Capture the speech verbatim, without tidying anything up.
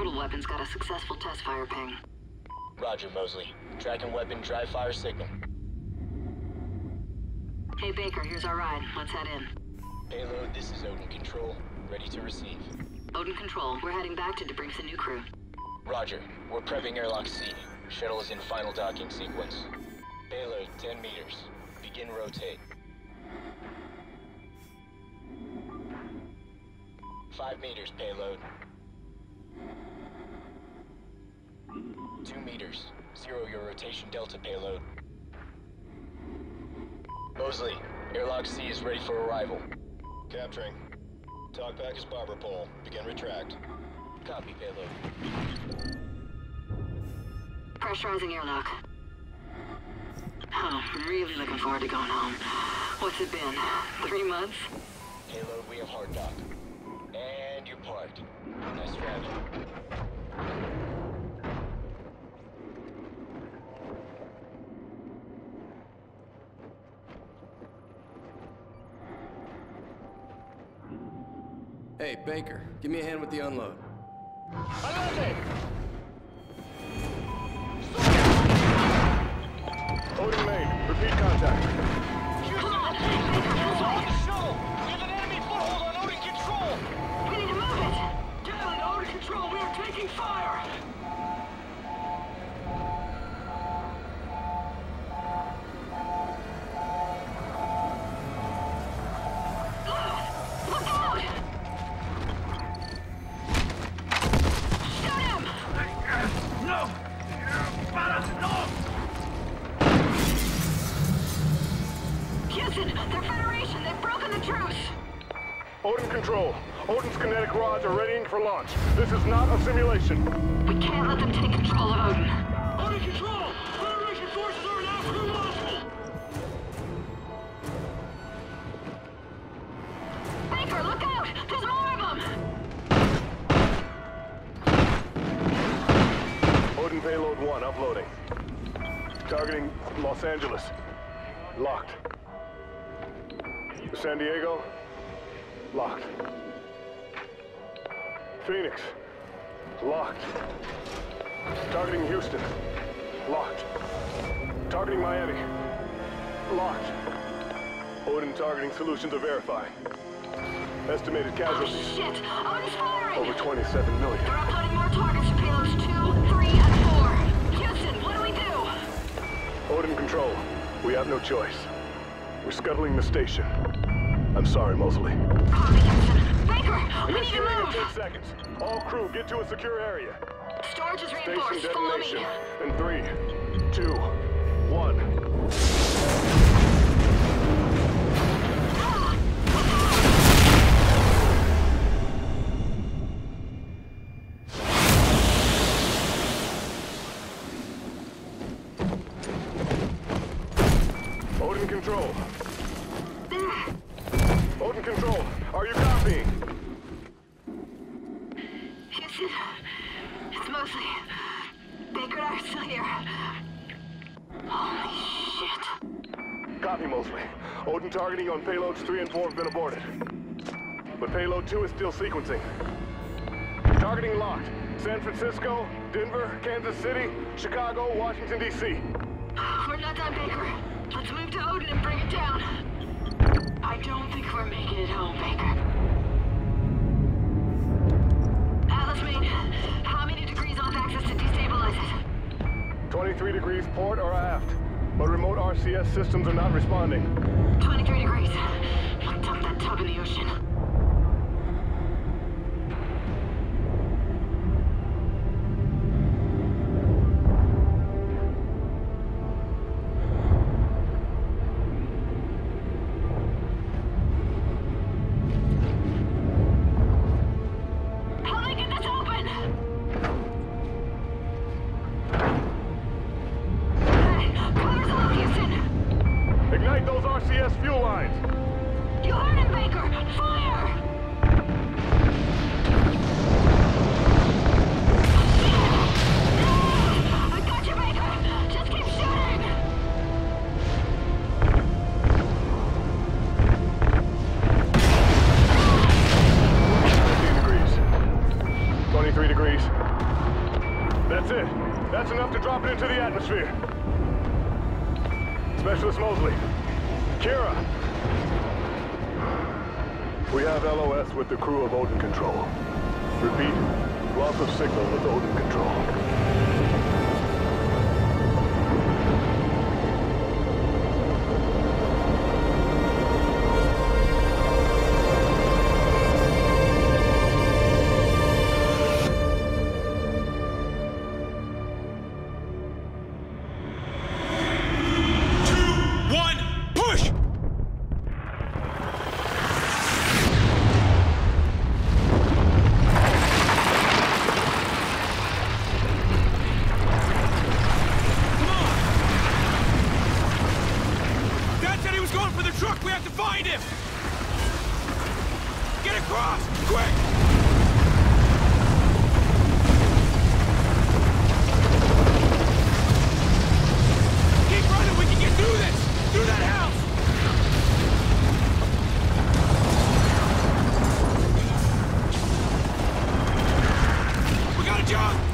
orbital weapons got a successful test fire ping. Roger, Mosley. Tracking weapon dry fire signal. Hey Baker, here's our ride. Let's head in. Payload, this is Odin Control. Ready to receive. Odin Control, we're heading back to debrief the new crew. Roger. We're prepping airlock C. Shuttle is in final docking sequence. Payload, ten meters. Begin rotate. Five meters, payload. Two meters. Zero your rotation delta, payload. Mosley, airlock C is ready for arrival. Capturing. Talkback is barber pole. Begin retract. Copy, payload. Pressurizing airlock. Oh, I'm really looking forward to going home. What's it been? Three months? Payload, we have hard dock. And you're parked. Nice driving. Hey, Baker, give me a hand with the unload. Adelante! Odin main, repeat contact. Come on! Baker, let's On wait! the shuttle! We have an enemy foothold on Odin Control! We need to move it! Down in Odin Control, we are taking fire! Look out! Shoot him! No! Para! No! Houston, they're Federation. They've broken the truce. Odin Control, Odin's kinetic rods are readying for launch. This is not a simulation. We can't let them take control of Odin. Odin Control! Federation forces are now crew launchable! Baker, look out! There's more of them! Odin payload one uploading. Targeting Los Angeles. Locked. San Diego. Locked. Phoenix. Locked. Targeting Houston. Locked. Targeting Miami. Locked. Odin targeting solution to verify. Estimated Oh casualties shit! Odin's firing! over twenty-seven million. They're uploading more targets to payloads two, three, and four. Houston, what do we do? Odin Control, we have no choice. We're scuttling the station. I'm sorry, Mosley. Copy, Houston. Baker, we need to Initiating in move! ten seconds. All crew, get to a secure area. Storage is Station reinforced. Follow me. detonation. In three, two, one. Ah! Odin Control. There. Odin Control, are you copying? Houston, it's mostly Baker and I are still here. Holy shit. Copy, Mosley. Odin targeting on payloads three and four have been aborted. But payload two is still sequencing. Targeting locked. San Francisco, Denver, Kansas City, Chicago, Washington, D C We're not done, Baker. Let's move to Odin and bring it down. I don't think we're making it home, Baker. Atlas main, how many degrees off axis to destabilize it? twenty-three degrees port or aft. But remote R C S systems are not responding. twenty-three degrees. I'll dump that tub in the ocean. How do I get this open? Hey, cover's off, Houston! Ignite those R C S fuel lines! You heard him, Baker! Fire! degrees. That's it. That's enough to drop it into the atmosphere. Specialist Mosley. Kira. We have L O S with the crew of Odin Control. Repeat, loss of signal with Odin Control. Jump!